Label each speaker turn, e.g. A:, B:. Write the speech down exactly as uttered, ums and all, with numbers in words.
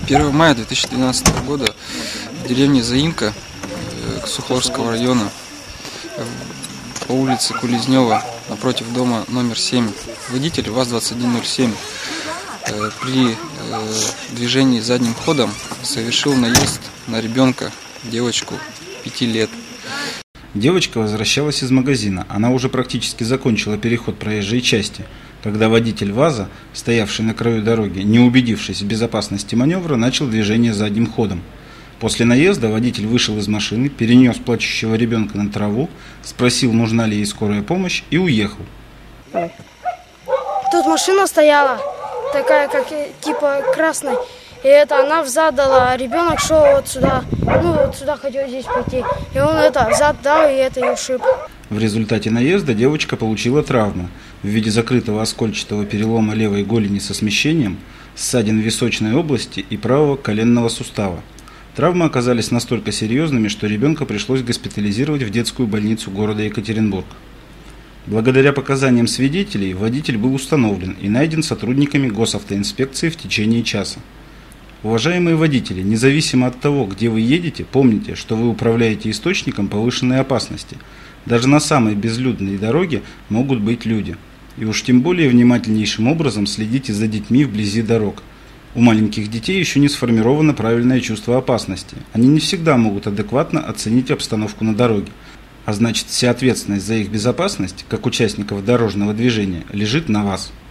A: первого мая две тысячи двенадцатого года в деревне Заимка Сухорского района по улице Кулизнева напротив дома номер семь водитель ВАЗ двадцать один ноль семь при движении задним ходом совершил наезд на ребенка, девочку пяти лет.
B: Девочка возвращалась из магазина. Она уже практически закончила переход проезжей части, когда водитель ВАЗа, стоявший на краю дороги, не убедившись в безопасности маневра, начал движение задним ходом. После наезда водитель вышел из машины, перенес плачущего ребенка на траву, спросил, нужна ли ей скорая помощь, и уехал.
C: Тут машина стояла, такая, как типа красная, и это она взад дала, а ребенок шел вот сюда, ну вот сюда хотел здесь пойти, и он это взад дал, и это и ушиб.
B: В результате наезда девочка получила травму в виде закрытого оскольчатого перелома левой голени со смещением, ссадин в височной области и правого коленного сустава. Травмы оказались настолько серьезными, что ребенка пришлось госпитализировать в детскую больницу города Екатеринбург. Благодаря показаниям свидетелей водитель был установлен и найден сотрудниками госавтоинспекции в течение часа. Уважаемые водители, независимо от того, где вы едете, помните, что вы управляете источником повышенной опасности. Даже на самой безлюдной дороге могут быть люди. И уж тем более внимательнейшим образом следите за детьми вблизи дорог. У маленьких детей еще не сформировано правильное чувство опасности. Они не всегда могут адекватно оценить обстановку на дороге. А значит, вся ответственность за их безопасность, как участников дорожного движения, лежит на вас.